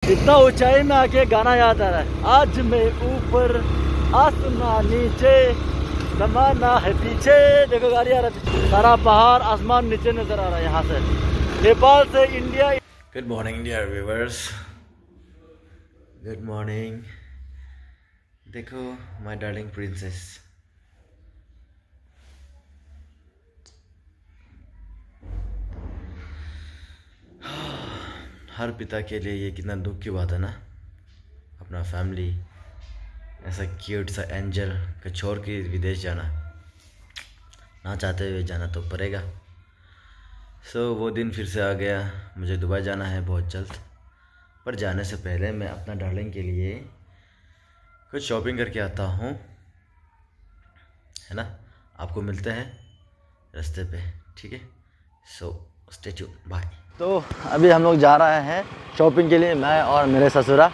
इतना ऊंचाई में आके गाना याद आ रहा है। आज मैं ऊपर आसमान नीचे, जमाना है पीछे। देखो गाड़ी आ रहा है, सारा पहाड़ आसमान नीचे नजर आ रहा है यहाँ से, नेपाल से India. Good morning dear viewers, good morning. देखो माय डार्लिंग प्रिंसेस। हर पिता के लिए ये कितना दुख की बात है ना, अपना फैमिली ऐसा क्यूट सा एंजल का छोड़ के विदेश जाना, ना चाहते हुए जाना तो पड़ेगा। वो दिन फिर से आ गया। मुझे दुबई जाना है बहुत जल्द, पर जाने से पहले मैं अपना डार्लिंग के लिए कुछ शॉपिंग करके आता हूँ, है ना। आपको मिलते हैं रास्ते पे, ठीक है। Stay tuned, bye. तो अभी हम लोग जा रहे हैं शॉपिंग के लिए, मैं और मेरे ससुरा।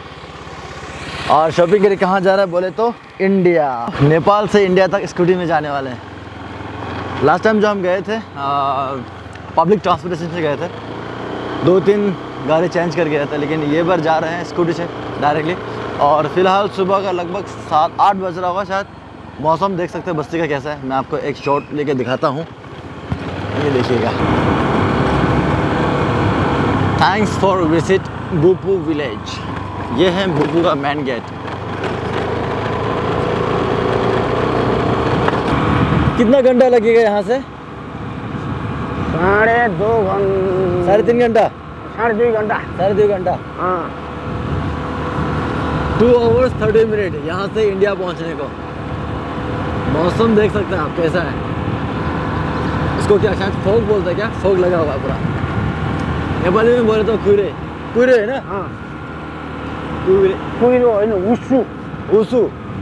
और शॉपिंग के लिए कहाँ जा रहा है बोले तो इंडिया, नेपाल से इंडिया तक स्कूटी में जाने वाले हैं। लास्ट टाइम जो हम गए थे पब्लिक ट्रांसपोर्टेशन से गए थे, 2-3 गाड़ी चेंज कर गए थे, लेकिन ये बार जा रहे हैं स्कूटी से डायरेक्टली। और फिलहाल सुबह का लगभग 7-8 बज रहा होगा शायद। मौसम देख सकते हैं बस्ती का कैसा है, मैं आपको एक शॉट लेके दिखाता हूँ, ये देखिएगा। Thanks for visit Bupu village. ये है बुपू का मेन गेट। कितना घंटा लगेगा यहाँ से? 2.5 घंटा, 3.5 घंटा, 2.5 घंटा, 2.5 घंटा। हाँ। 2 hours 30 मिनट यहाँ से इंडिया पहुँचने को। मौसम देख सकते हैं आप कैसा है। इसको क्या शायद फोग बोलते हैं, क्या फोग लगा हुआ पूरा। नेपाली में बोले तो कुरे, कुरे है ना। हाँ, कुरे, कुइरो होइन, उसु, उसु।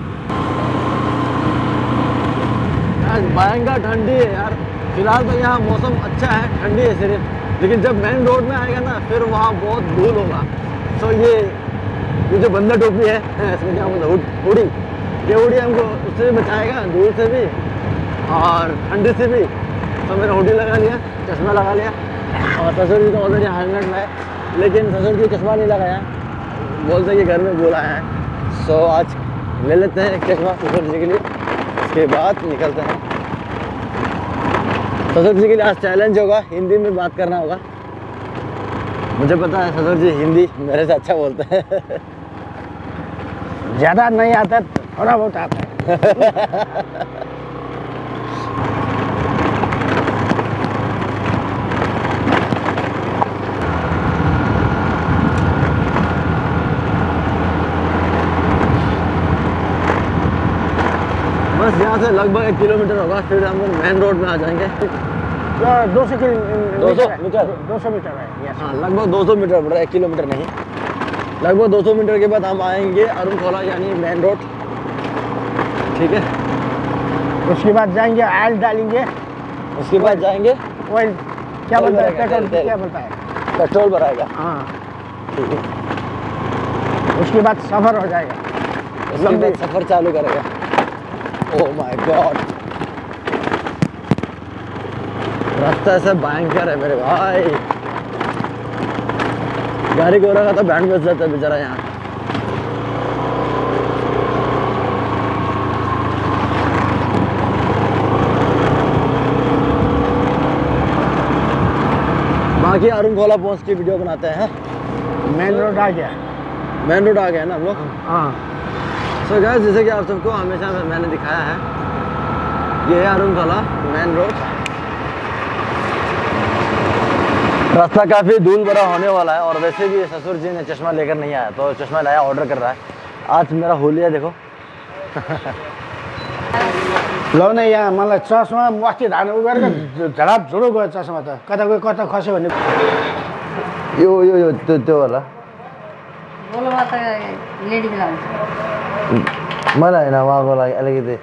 यार भयंकर ठंडी है यार। फिलहाल तो यहाँ मौसम अच्छा है, ठंडी है सिर्फ, लेकिन जब मेन रोड में आएगा ना फिर वहाँ बहुत धूल होगा। ये जो बंदा टोपी है इसमें क्या बोलते, हुडी, ये हुडी हमको उससे भी बचाएगा, धूल से भी और ठंडी से भी। तो मैंने हुडी लगा लिया, चश्मा लगा लिया, और ससुर जी को ऑलरेडी हेलमेट में, लेकिन ससुर जी चश्मा नहीं लगाया, बोलते कि घर में बोला है। आज ले लेते हैं एक चश्मा ससुर जी के लिए, उसके बाद निकलते हैं। ससुर जी के लिए आज चैलेंज होगा, हिंदी में बात करना होगा। मुझे पता है ससुर जी हिंदी मेरे से अच्छा बोलते हैं। ज़्यादा नहीं आता, थोड़ा बहुत आता है। बस यहाँ से लगभग 1 किलोमीटर होगा, फिर हम लोग मेन रोड में आ जाएंगे। 200 मीटर, 200 मीटर है। हाँ, लगभग 200 मीटर पड़ रहा है, 1 किलोमीटर नहीं। लगभग 200 मीटर के बाद हम आएंगे अरुणखोला यानी मेन रोड, ठीक है। उसके बाद जाएंगे ऑयल डालेंगे, उसके बाद जाएंगे ऑयल क्या बोलता है, पेट्रोल क्या बोलता है, पेट्रोल भराएगा। हाँ, ठीक है। उसके बाद सफ़र हो जाएगा, उसके बाद सफ़र चालू करेगा। ओह माय गॉड, रास्ता ऐसा भयंकर है मेरे भाई। गाड़ी को रखा तो बैंड बज जाता है बेचारा यहाँ। बाकी अरुणखोला पहुँच के वीडियो बनाते हैं। मेन रोड आ गया, मेन रोड आ गया ना हम लोग। हाँ। सो गाइस, जैसे कि आप सबको हमेशा मैंने दिखाया है, ये है अरुणखोला मेन रोड। रास्ता काफ़ी धूल भरा होने वाला है, और वैसे भी ससुर जी ने चश्मा लेकर नहीं आया, तो चश्मा लाया, ऑर्डर कर रहा है। आज मेरा होलिया देखो। लो न यहाँ मलाई चस्मा अस्ति धान उ गरेर झडाप झुडो गयो चस्मा त, कता गयो कता खस्यो भने। यो त्यो वाला बोलमा त लेडीलाई हुन्छ, मलाई होइन, उहाँको लागि अलिकति।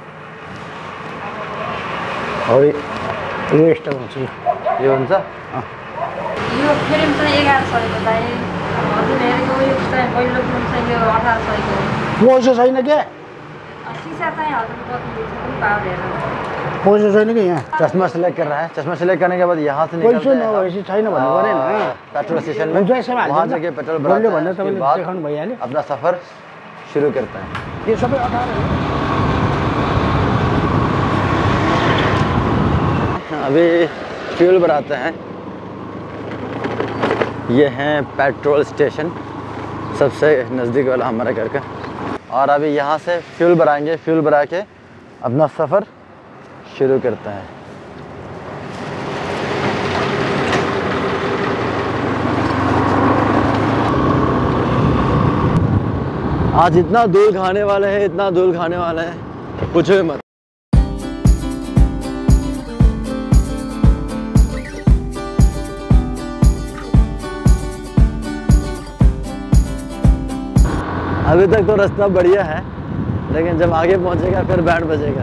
यो यस्तो हुन्छ, यो हुन्छ। यो फ्रेम चाहिँ 1100 को दाइ, हजुर हेरेको यो चाहिँ पहिलो फ्रेम चाहिँ यो 1800 को। पैसा छैन के? सिसा चाहिँ हजुरको कति पनि पावर हेरेर पैसा छैन कि यहाँ चश्मा सेलेक्ट कर रहा है। चश्मा सेलेक्ट करने के बाद यहाँ से निकलते पैसा हैं नभएपछि छैन भन्नु पऱ्यो नि पेट्रोल स्टेशन में। हुन्छ यसमा वहाँ जाके पेट्रोल भराते हैं, भन्दा उसके तपाईँले बाद देखाउनु भइहाल्यो अपना सफर शुरू करते हैं। यो सबै 18 अभी फ्यूल भराते हैं। ये हैं पेट्रोल स्टेशन, सबसे नज़दीक वाला हमारे घर का। और अभी यहाँ से फ्यूल भराएंगे, फ्यूल भरा के अपना सफ़र शुरू करते हैं। आज इतना धूल खाने वाले हैं, इतना धूल खाने वाले हैं, पूछो ही मत। अभी तक तो रास्ता बढ़िया है, लेकिन जब आगे पहुंचेगा फिर बैंड बजेगा।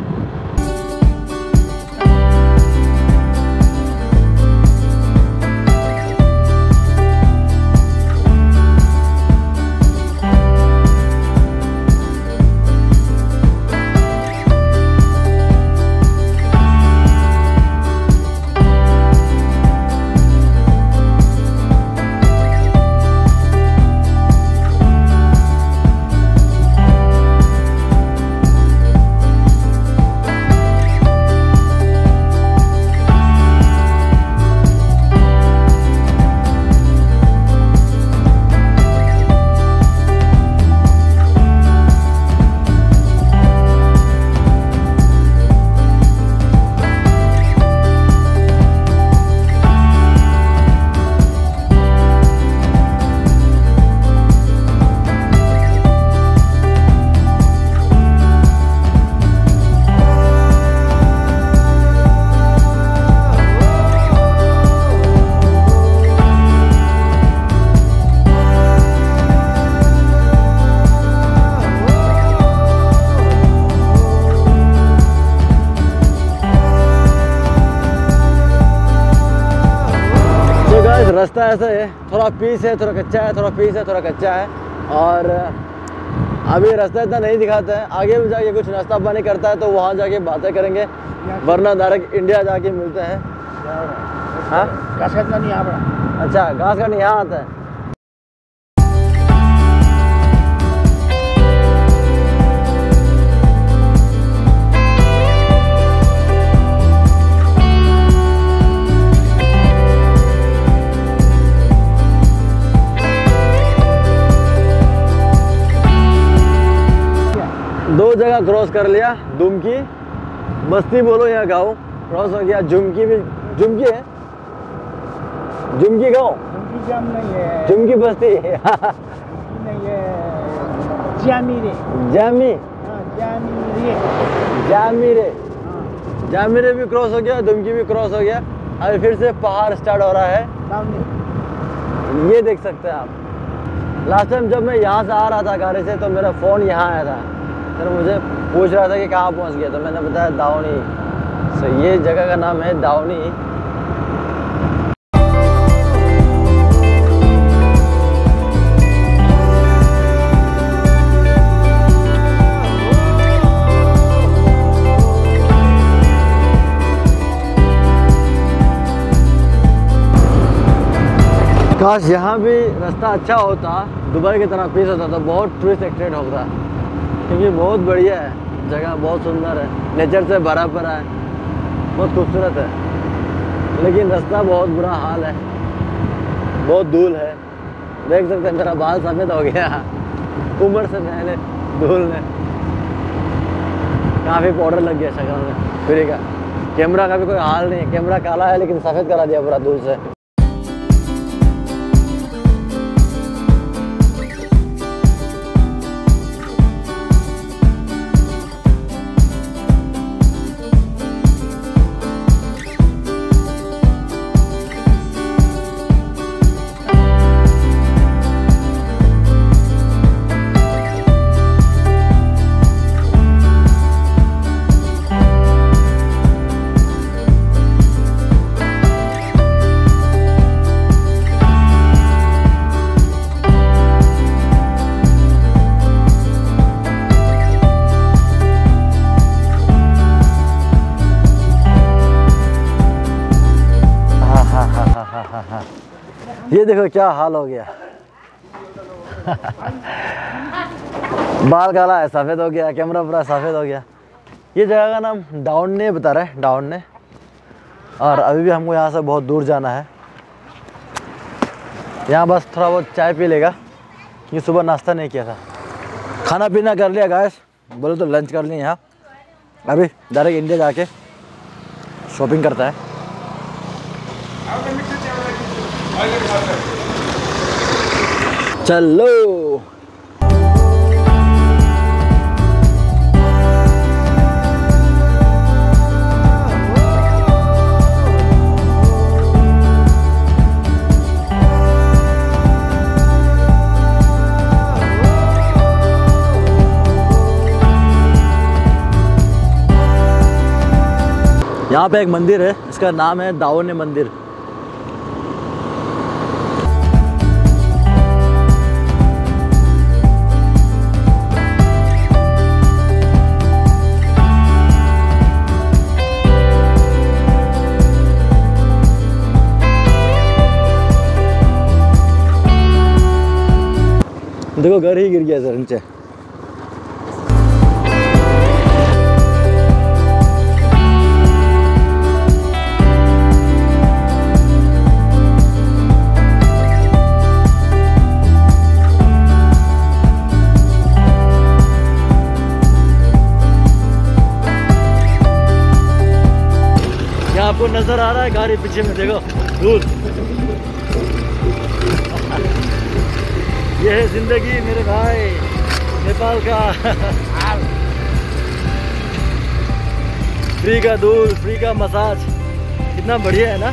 रास्ता ऐसा है, थोड़ा पीस है, थोड़ा कच्चा है, थोड़ा पीस है, थोड़ा कच्चा है। और अभी रास्ता इतना नहीं दिखाता है। आगे भी जाके कुछ नाश्ता पानी करता है तो वहाँ जाके बातें करेंगे, वरना डायरेक्ट इंडिया जाके मिलते हैं। हाँ, घाँस काट्न नि यहाँबाट। अच्छा, घास काटने यहाँ आता है। दो जगह क्रॉस कर लिया, दुमकी बस्ती बोलो या गाँव क्रॉस हो गया। जुमकी भी, जुमकी है, जुमकी गाँव, जुमकी जाम नहीं है, जुमकी बस्ती नहीं है, जामीरे, जामी, हाँ जामीरे, जामीरे, जामीरे भी क्रॉस हो गया, दुमकी भी क्रॉस हो गया। अभी फिर से पहाड़ स्टार्ट हो रहा है, ये देख सकते हैं आप। लास्ट टाइम जब मैं यहाँ से आ रहा था गाड़ी से तो मेरा फ़ोन यहाँ आया था, फिर मुझे पूछ रहा था कि कहाँ पहुँच गया, तो मैंने बताया दावनी। सो ये जगह का नाम है दावनी। काश यहाँ भी रास्ता अच्छा होता, दुबई की तरह पीस होता तो बहुत टूरिस्ट अट्रैक्ट होता, क्योंकि बहुत बढ़िया है जगह, बहुत सुंदर है, नेचर से भरा पड़ा है, बहुत खूबसूरत है। लेकिन रास्ता बहुत बुरा हाल है, बहुत धूल है, देख सकते हैं मेरा बाल सफ़ेद हो गया उम्र से पहले धूल में। काफ़ी पाउडर लग गया शक्ल में फ्री का। कैमरा का भी कोई हाल नहीं है, कैमरा काला है लेकिन सफ़ेद करा दिया पूरा धूल से। ये देखो क्या हाल हो गया। बाल काला है, सफ़ेद हो गया, कैमरा पूरा सफ़ेद हो गया। ये जगह का नाम डाउन ने बता रहा है, डाउन ने। और अभी भी हमको यहाँ से बहुत दूर जाना है। यहाँ बस थोड़ा बहुत चाय पी लेगा, क्योंकि सुबह नाश्ता नहीं किया था। खाना पीना कर लिया गाइस, बोले तो लंच कर लिया यहाँ। अभी डायरेक्ट इंडिया जाके शॉपिंग करता है। चलो यहाँ पे एक मंदिर है, इसका नाम है दावोने मंदिर। देखो घर ही गिर गया सर नीचे। यहाँ आपको नजर आ रहा है गाड़ी पीछे में, देखो दूर। ये है जिंदगी मेरे भाई नेपाल का। फ्री का दूध, फ्री का मसाज, कितना बढ़िया है ना।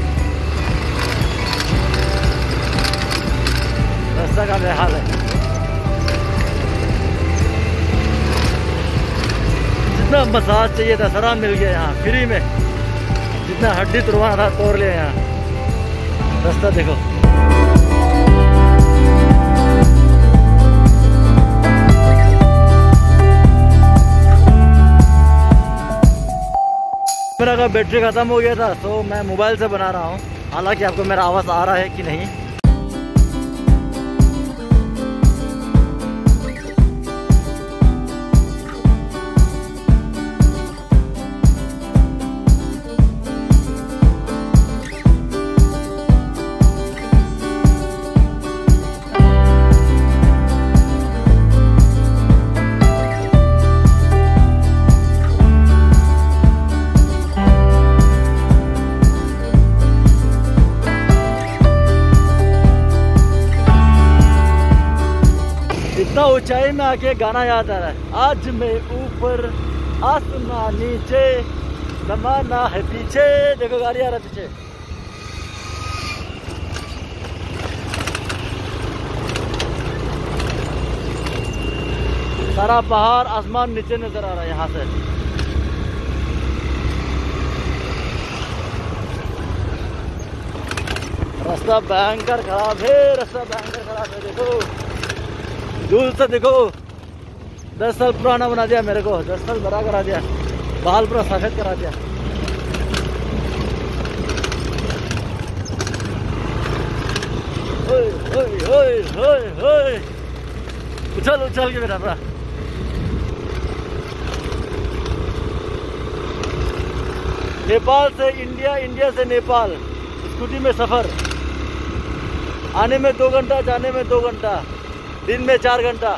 रास्ता का बेहाल है। जितना मसाज चाहिए था सारा मिल गया यहाँ फ्री में। जितना हड्डी तुड़वाना था तोड़ लिया यहाँ। रास्ता देखो। मेरा का बैटरी ख़त्म हो गया था, तो मैं मोबाइल से बना रहा हूँ। हालांकि आपको मेरा आवाज़ आ रहा है कि नहीं। इतना ऊंचाई में आके गाना याद आ रहा है। आज मैं ऊपर आसमां नीचे, जमाना है पीछे। देखो गाड़ी आ रहा है पीछे। सारा पहाड़ आसमान नीचे नजर आ रहा है यहाँ से। रास्ता भयंकर खराब है, रास्ता भयंकर खराब है। देखो दूर से देखो। 10 साल पुराना बना दिया मेरे को, 10 साल बड़ा करा दिया, बाल पूरा सफेद करा दिया। ओए ओए ओए ओए ओए, उछल उछल के मेरा पूरा। नेपाल से इंडिया, इंडिया से नेपाल स्कूटी में सफर। आने में 2 घंटा, जाने में 2 घंटा, दिन में 4 घंटा।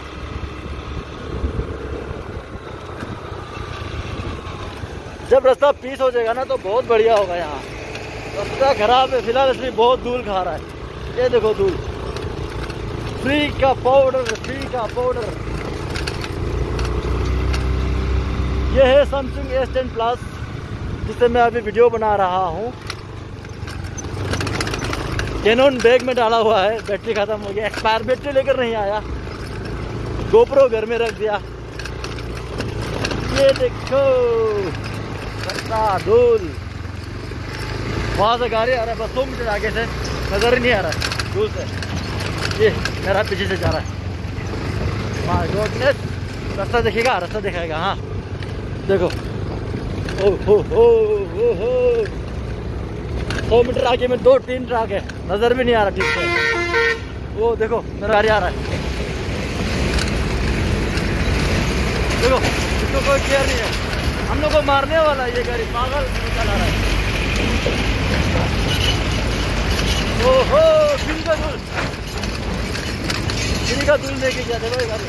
जब रास्ता पीस हो जाएगा ना तो बहुत बढ़िया होगा। यहाँ रास्ता खराब है फिलहाल, इसमें बहुत धूल खा रहा है। ये देखो धूल। फ्री का पाउडर, फ्री का पाउडर। ये है सैमसंग S10 प्लस, जिससे मैं अभी वीडियो बना रहा हूँ। कैनन बैग में डाला हुआ है, बैटरी खत्म हो गया। एक्सपायर बैटरी लेकर नहीं आया, गोप्रो घर में रख दिया। ये देखो रास्ता धूल। वहाँ से गाड़ी आ रहा है, बस 2 मीटर आगे से नजर ही नहीं आ रहा है धूल से। ये मेरा पीछे से जा रहा है। माय गॉडनेस, रास्ता देखेगा, रास्ता दिखाएगा। हाँ देखो। ओ हो हो हो हो। 100 मीटर आगे में 2-3 ट्रक है, नजर भी नहीं आ रहा ठीक से। वो देखो मेरा गाड़ी आ रहा है, देखो इसको कोई केयर नहीं है, हम लोग को मारने वाला है ये गाड़ी, पागल चला रहा है। ओहो फिर का दूर लेके गया, देखो ये गाड़ी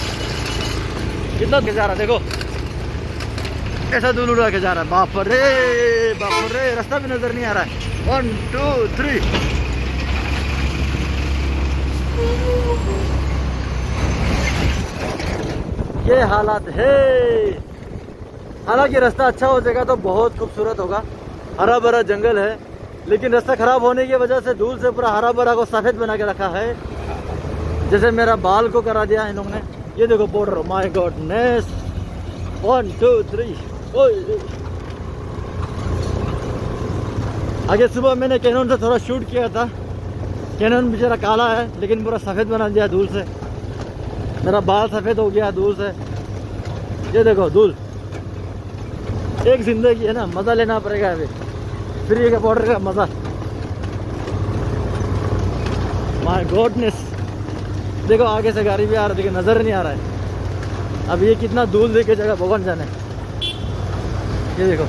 कितना जा रहा है, देखो ऐसा दूर उड़ा के जा रहा है। बाप रे रास्ता भी नजर नहीं आ रहा है। 1 2 3 ये हालात है। हालांकि रास्ता अच्छा हो जाएगा तो बहुत खूबसूरत होगा, हरा भरा जंगल है, लेकिन रास्ता खराब होने की वजह से धूल से पूरा हरा भरा को सफेद बना के रखा है, जैसे मेरा बाल को करा दिया इन लोगों ने। ये देखो बॉर्डर, माय गॉडनेस। 1 2 3 आगे सुबह मैंने कैनन से थोड़ा शूट किया था, कैनन बेचारा काला है लेकिन पूरा सफ़ेद बना दिया धूल से, मेरा बाल सफ़ेद हो गया धूल से। ये देखो धूल, एक जिंदगी है ना, मज़ा लेना पड़ेगा अभी फ्री के बॉर्डर का मज़ा। माय गॉडनेस, देखो आगे से गाड़ी भी आ रही है लेकिन नज़र नहीं आ रहा है। अब ये कितना धूल देखे जगह भगवान जाने। ये देखो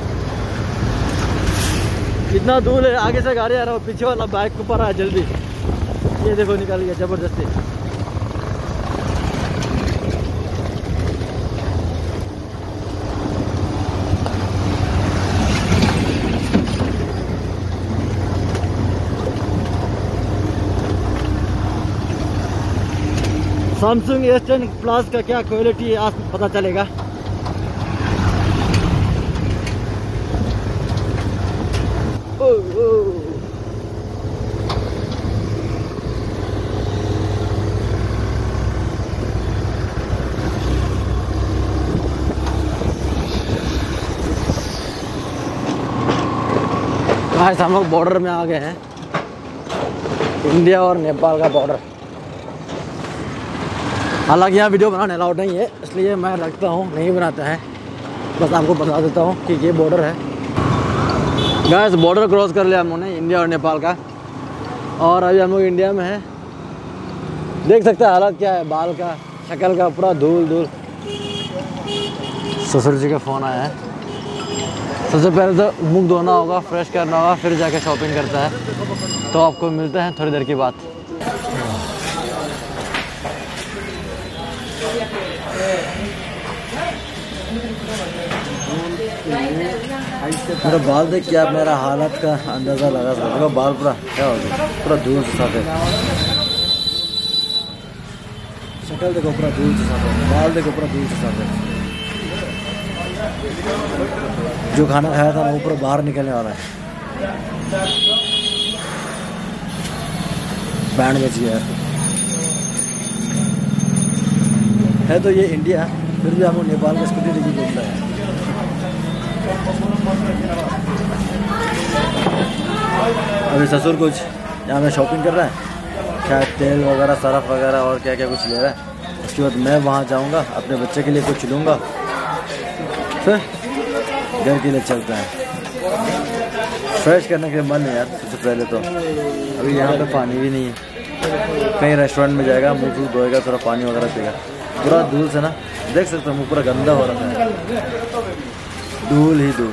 कितना धूल है, आगे से गाड़ी आ रहा है, पीछे वाला बाइक के ऊपर आया जल्दी। ये देखो निकल गया जबरदस्ती। सैमसंग S10 प्लस का क्या क्वालिटी है आज पता चलेगा। गाइस हम लोग बॉर्डर में आ गए हैं, इंडिया और नेपाल का बॉर्डर। हालांकि यहाँ वीडियो बनाने अलाउड नहीं है, इसलिए मैं रखता हूँ, नहीं बनाता है, बस आपको बता देता हूँ कि ये बॉर्डर है। गाइस बॉर्डर क्रॉस कर लिया हम लोगों ने, इंडिया और नेपाल का, और अभी हम लोग इंडिया में हैं। देख सकते हैं हालत क्या है, बाल का, शक्ल का, पूरा धूल धूल। ससुर जी का फ़ोन आया है। सबसे पहले तो मुंह धोना होगा, फ्रेश करना होगा, फिर जाके शॉपिंग करता है। तो आपको मिलते हैं थोड़ी देर की बात। मेरा बाल देख के आप मेरा हालत का अंदाज़ा लगा सकते हो। बाल पूरा क्या हो गया, पूरा धूल से सफ़ेद, शक्ल देखो पूरा धूल से सफ़ेद, बाल देखो पूरा धूल से सफ़ेद। जो खाना खाया था ना वो पूरा बाहर निकलने वाला है। बैंड बच गया है तो ये इंडिया, फिर भी हम लोग नेपाल का स्कूटी लेके घूमता है। अभी ससुर कुछ यहाँ में शॉपिंग कर रहा है, शायद तेल वगैरह, सरफ वगैरह और क्या क्या कुछ ले रहा है। उसके बाद मैं वहाँ जाऊँगा, अपने बच्चे के लिए कुछ लूँगा, फिर घर के लिए चलता है। फ्रेश करने के मन है यार सबसे पहले तो। अभी यहाँ पे पानी भी नहीं है, कहीं रेस्टोरेंट में जाएगा, मुँह फूँह धोएगा, थोड़ा पानी वगैरह पिएगा। पूरा धूल से ना देख सकते हो मुँह पूरा गंदा हो रहा है, धूल ही धूल।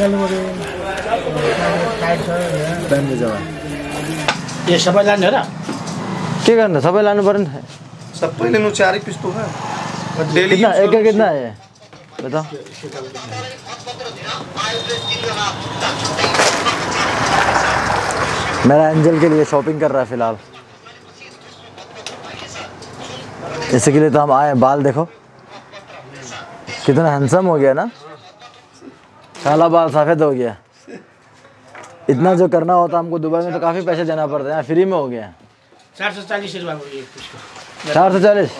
पेन में जावा ये सबै लाने हो र? के करना सबै लानु पर्ने सबै लिनु 4 पीस तो है। डेली कितना एक का कितना है बताओ। मेरा एंजल के लिए शॉपिंग कर रहा है फिलहाल, इसी के लिए तो हम आए। बाल देखो कितना हैंडसम हो गया ना, काला बाल सफ़ेद हो गया। इतना जो करना होता हमको दुबई में तो काफ़ी पैसे देना पड़ता है, फ्री में हो गया। 440 रुपये हो गया 440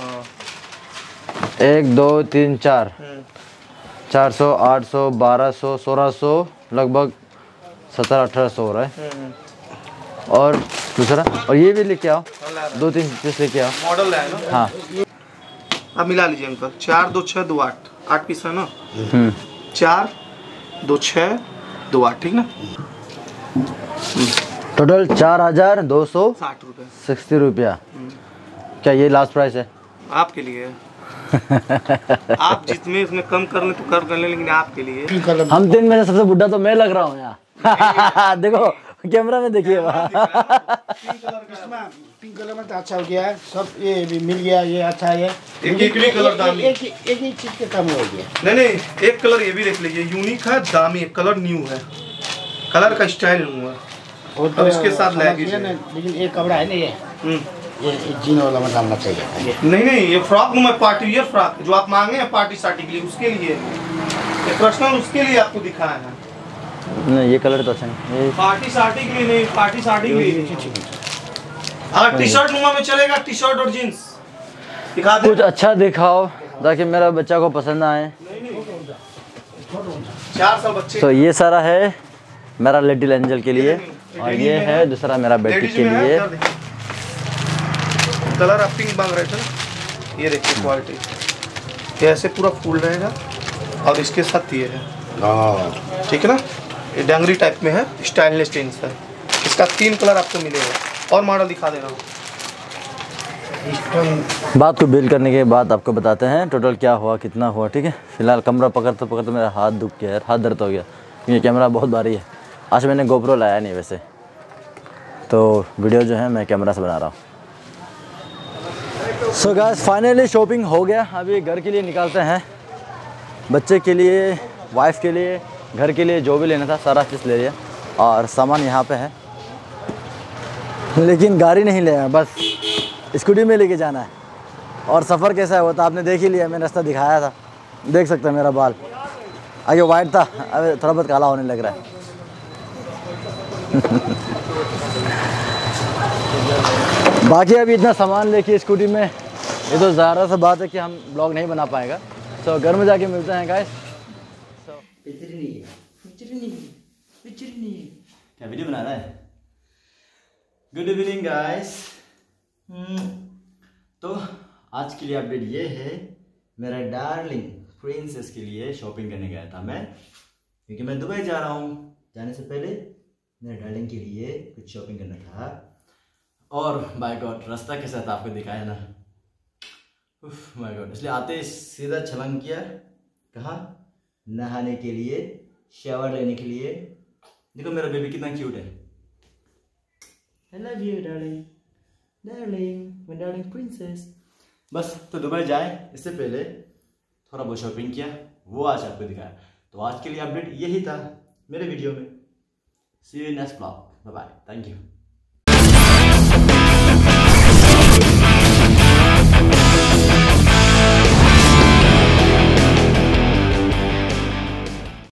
1 2 3 4 400 800 1200 1600 लगभग 1700-1800 हो रहा है। और दूसरा, और ये भी लेके आओ, 2-3 पीस लेके आओ। मॉडल है ना? हाँ अब मिला लीजिए अंकल। 4 2 6 2 8 8 पीस है ना? 4 2 6 2 8 ठीक ना? टोटल 4260 रुपये 60 रुपया। क्या ये लास्ट प्राइस है? आपके लिए आप जितने इसमें कम कर लें तो कर लें, लेकिन आपके लिए। हम 3 में से सबसे बुढ़ा तो मैं लग रहा हूँ यहाँ। देखो कैमरा में देखिए पिंक कलर में तो अच्छा हो गया है, सब ये भी मिल गया, ये अच्छा है। एक ही कलर दामी, एक ही चीज के कम हो गया। नहीं एक कलर ये भी देख लीजिए, यूनिक है, दामी, कलर न्यू है, कलर का स्टाइल न्यू है और इसके साथ लैगिज है। लेकिन ये कपड़ा है ना, ये जीन वाला में डालना चाहिए। नहीं ये फ्रॉक में पार्टी वियर फ्रॉक जो आप मांगे हैं पार्टी सार्टी के लिए, उसके लिए ये पर्सनल उसके लिए आपको दिखाया है। नहीं ये कलर तो अच्छा नहीं, ये पार्टी सार्टी के लिए नहीं, पार्टी सार्टी के लिए। हाँ टी शर्ट नुमा में चलेगा, टी शर्ट और जीन्स दिखा दे। कुछ अच्छा दिखाओ ताकि मेरा बच्चा को पसंद आए। 4 साल बच्चे। तो ये सारा है मेरा लिटिल एंजल के लिए और ये है दूसरा मेरा बेटी के लिए। कलर आप पिंक मांग रहे थे, ये देखिए क्वालिटी, ये ऐसे पूरा फुल रहेगा और इसके साथ ये है, ठीक है ना, ये डांगरी टाइप में है, स्टाइनलेस जींस है। इसका 3 कलर आपको मिलेगा और मॉडल दिखा दे रहा हूँ। बात को बिल करने के बाद आपको बताते हैं टोटल क्या हुआ, कितना हुआ, ठीक है। फिलहाल कैमरा पकड़ते पकड़ते मेरा हाथ दुख गया यार, हाथ दर्द हो गया क्योंकि कैमरा बहुत भारी है। आज मैंने गोप्रो लाया नहीं वैसे, तो वीडियो जो है मैं कैमरा से बना रहा हूँ। सो गाइस फाइनली शॉपिंग हो गया। अभी घर के लिए निकालते हैं, बच्चे के लिए, वाइफ के लिए, घर के लिए जो भी लेना था सारा चीज़ ले लिया और सामान यहाँ पे है, लेकिन गाड़ी नहीं ले आया, बस स्कूटी में लेके जाना है। और सफ़र कैसा है वो तो आपने देख ही लिया, मैंने रास्ता दिखाया था, देख सकते हैं मेरा बाल आगे वाइट था, अभी थोड़ा बहुत काला होने लग रहा है। बाकी अभी इतना सामान लेके स्कूटी में, ये तो ज़्यादा सा बात है कि हम ब्लॉग नहीं बना पाएगा। सो घर में जाके मिलते हैं गाइस। क्या वीडियो बना रहा है? Good evening guys. तो आज के लिए अपडेट ये है, मेरा डार्लिंग प्रिंसेस के लिए शॉपिंग करने गया था मैं, क्योंकि मैं दुबई जा रहा हूँ। जाने से पहले मेरे डार्लिंग के लिए कुछ शॉपिंग करना था और बाय गॉड रास्ता के साथ आपको दिखाया ना, माय गॉड, इसलिए आते सीधा छलांग किया। कहाँ? नहाने के लिए, शावर लेने के लिए। देखो मेरा बेबी कितना क्यूट है। I love you darling, darling, my darling princess। बस तो दुबई जाए इससे पहले थोड़ा बहुत शॉपिंग किया, वो आज आपको दिखाया। तो आज के लिए अपडेट यही था मेरे वीडियो में। See you in next vlog, bye bye, thank you।